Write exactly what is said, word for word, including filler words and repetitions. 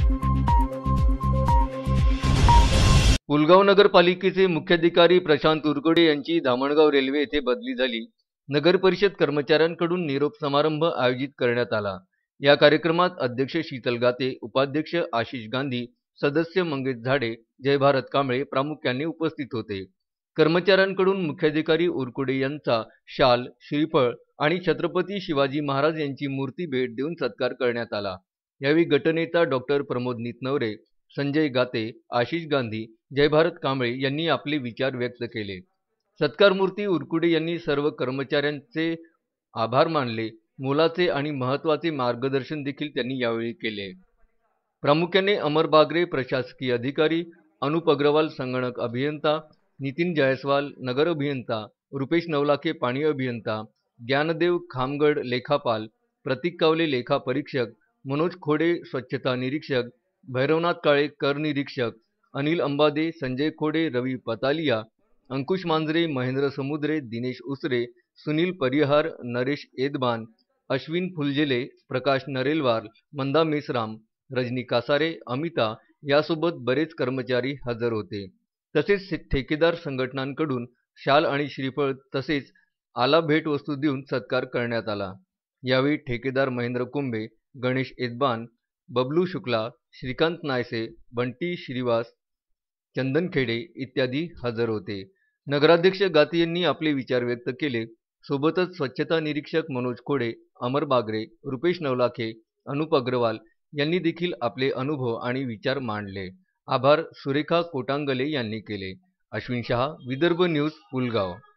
पुलगाव नगरपालिकेचे मुख्याधिकारी प्रशांत उरकुडे यांची धामणगाव रेल्वे येथे बदली झाली। नगर परिषद कर्मचाऱ्यांकडून निरोप समारंभ आयोजित करण्यात आला। या कार्यक्रमात अध्यक्ष शीतल गाते, उपाध्यक्ष आशिष गांधी, सदस्य मंगेश झाडे, जय भारत कांबळे प्रामुख्याने उपस्थित होते। कर्मचाऱ्यांकडून मुख्याधिकारी उरकुडे यांचा शाल, श्रीफळ आणि छत्रपती शिवाजी महाराज यांची मूर्ती भेट देऊन सत्कार करण्यात आला। यावेळी गटनेता डॉक्टर प्रमोद नितनवरे, संजय गाते, आशिष गांधी, जय भारत कांबळे यांनी आपले विचार व्यक्त केले। सत्कार मूर्ती उरकुडे यांनी सर्व कर्मचाऱ्यांचे आभार मानले। मोलाचे आणि महत्त्वाचे मार्गदर्शन देखील त्यांनी यावेळी केले। प्रामुख्याने अमर बागरे प्रशासकीय अधिकारी, अनुप अग्रवाल संगणक अभियंता, नितीन जायसवाल नगर अभियंता, रुपेश नवलाखे पाणी अभियंता, ज्ञानदेव खामगड लेखापाल, प्रतीक कावले लेखा परीक्षक, मनोज खोडे स्वच्छता निरीक्षक, भैरवनाथ काळे कर निरीक्षक, अनिल अंबादे, संजय खोडे, रवी पतालिया, अंकुश मांजरे, महेंद्र समुद्रे, दिनेश उसरे, सुनील परिहार, नरेश एदबान, अश्विन फुलझेले, प्रकाश नरेलवार, मंदा मेसराम, रजनी कासारे, अमिता यासोबत बरेच कर्मचारी हजर होते। तसेच ठेकेदार संघटनांकडून शाल आणि श्रीफळ तसेच आला भेट वस्तू देऊन सत्कार करण्यात आला। यावेळी ठेकेदार महेंद्र कुंभे, गणेश एदबान, बबलू शुक्ला, श्रीकांत नायसे, बंटी श्रीवास, चंदन खेडे इत्यादी हजर होते। नगराध्यक्ष गाते यांनी आपले विचार व्यक्त केले। सोबतच स्वच्छता निरीक्षक मनोज खोडे, अमर बागरे, रुपेश नवलाखे, अनुप अग्रवाल यांनी देखील आपले अनुभव आणि विचार मांडले। आभार सुरेखा कोटांगले यांनी केले। अश्विन शहा, विदर्भ न्यूज, पुलगाव।